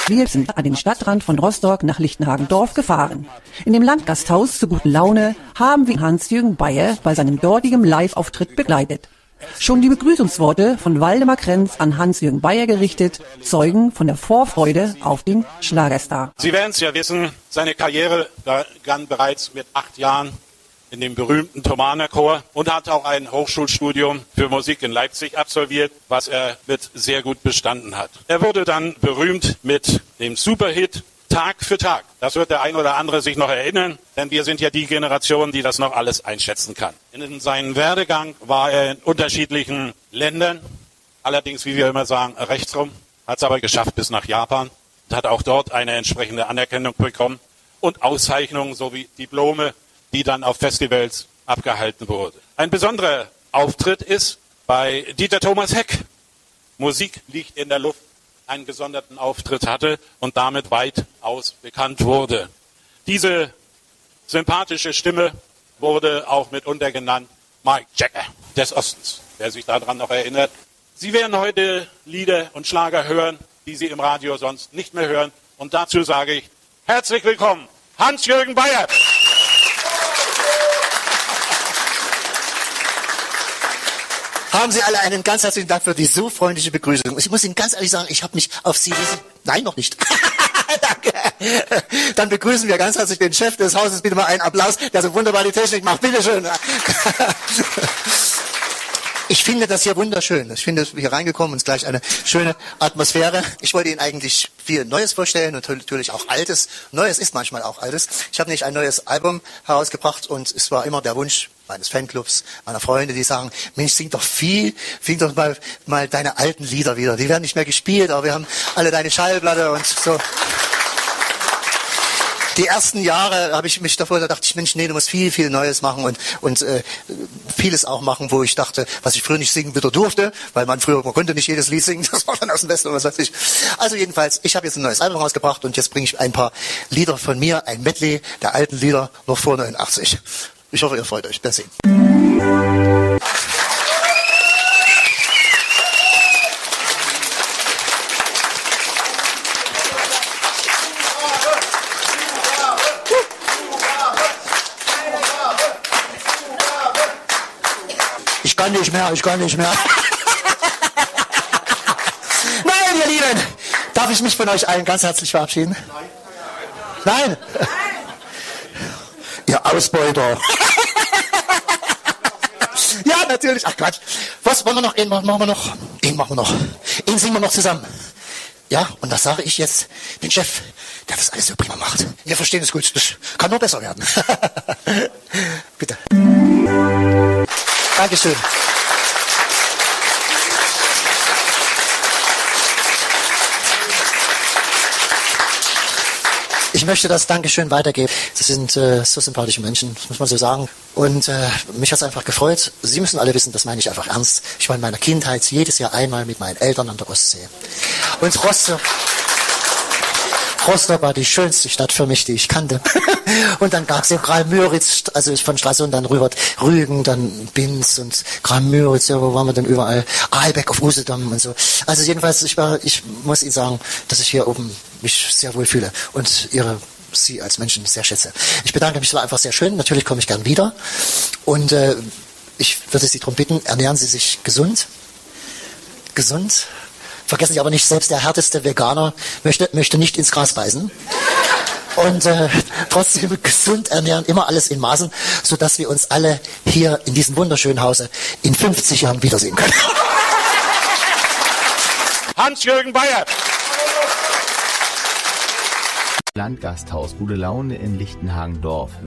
Wir sind an den Stadtrand von Rostock nach Lichtenhagendorf gefahren. In dem Landgasthaus zur guten Laune haben wir Hans-Jürgen Beyer bei seinem dortigen Live-Auftritt begleitet. Schon die Begrüßungsworte von Waldemar Krenz an Hans-Jürgen Beyer gerichtet, zeugen von der Vorfreude auf den Schlagerstar. Sie werden es ja wissen, seine Karriere begann bereits mit 8 Jahren in dem berühmten Thomaner Chor und hat auch ein Hochschulstudium für Musik in Leipzig absolviert, was er mit sehr gut bestanden hat. Er wurde dann berühmt mit dem Superhit Tag für Tag. Das wird der ein oder andere sich noch erinnern, denn wir sind ja die Generation, die das noch alles einschätzen kann. In seinem Werdegang war er in unterschiedlichen Ländern, allerdings, wie wir immer sagen, rechtsrum, hat es aber geschafft bis nach Japan und hat auch dort eine entsprechende Anerkennung bekommen und Auszeichnungen sowie Diplome, die dann auf Festivals abgehalten wurde. Ein besonderer Auftritt ist bei Dieter Thomas Heck. Musik liegt in der Luft, einen gesonderten Auftritt hatte und damit weitaus bekannt wurde. Diese sympathische Stimme wurde auch mitunter genannt Mike Jagger des Ostens, wer sich daran noch erinnert. Sie werden heute Lieder und Schlager hören, die Sie im Radio sonst nicht mehr hören. Und dazu sage ich herzlich willkommen, Hans-Jürgen Beyer. Haben Sie alle einen ganz herzlichen Dank für die so freundliche Begrüßung. Ich muss Ihnen ganz ehrlich sagen, ich habe mich auf Sie... Nein, noch nicht. Danke. Dann begrüßen wir ganz herzlich den Chef des Hauses. Bitte mal einen Applaus, der so wunderbar die Technik macht. Bitte schön. Ich finde das hier wunderschön. Ich finde, hier reingekommen und gleich eine schöne Atmosphäre. Ich wollte Ihnen eigentlich viel Neues vorstellen und natürlich auch Altes. Neues ist manchmal auch Altes. Ich habe nämlich ein neues Album herausgebracht und es war immer der Wunsch meines Fanclubs, meiner Freunde, die sagen, Mensch, sing doch mal deine alten Lieder wieder. Die werden nicht mehr gespielt, aber wir haben alle deine Schallplatte und so. Die ersten Jahre habe ich mich davor, da dachte ich, Mensch, nee, du musst viel, viel Neues machen und vieles auch machen, wo ich dachte, was ich früher nicht singen wieder durfte, weil man konnte nicht jedes Lied singen, das war dann aus dem Westen und was weiß ich. Also jedenfalls, ich habe jetzt ein neues Album rausgebracht und jetzt bringe ich ein paar Lieder von mir, ein Medley der alten Lieder noch vor 89. Ich hoffe, ihr freut euch. Merci. Ich kann nicht mehr. Nein, ihr Lieben, darf ich mich von euch allen ganz herzlich verabschieden? Nein? Ihr Ausbeuter. Ja, natürlich. Ach Quatsch. Was wollen wir noch? Einen machen wir noch. Einen singen wir noch zusammen. Ja, und das sage ich jetzt den Chef, der das alles so prima macht. Wir verstehen es gut. Das kann nur besser werden. Bitte. Dankeschön. Ich möchte das Dankeschön weitergeben. Das sind so sympathische Menschen, das muss man so sagen. Und mich hat es einfach gefreut. Sie müssen alle wissen, das meine ich einfach ernst. Ich war in meiner Kindheit jedes Jahr einmal mit meinen Eltern an der Ostsee. Und Rostock war die schönste Stadt für mich, die ich kannte. Und dann gab es eben Graal-Müritz, also von Stralsund dann rüber Rügen, dann Binz und Graal-Müritz, ja, wo waren wir denn überall? Aalbeck auf Usedom und so. Also jedenfalls, ich muss Ihnen sagen, dass ich hier oben mich sehr wohl fühle und Sie als Menschen sehr schätze. Ich bedanke mich, es war einfach sehr schön. Natürlich komme ich gern wieder. Und ich würde Sie darum bitten, ernähren Sie sich gesund. Gesund. Vergessen Sie aber nicht, selbst der härteste Veganer möchte nicht ins Gras beißen. Und trotzdem gesund ernähren, immer alles in Maßen, sodass wir uns alle hier in diesem wunderschönen Hause in 50 Jahren wiedersehen können. Hans-Jürgen Beyer. Landgasthaus Gute Laune in Lichtenhagendorf.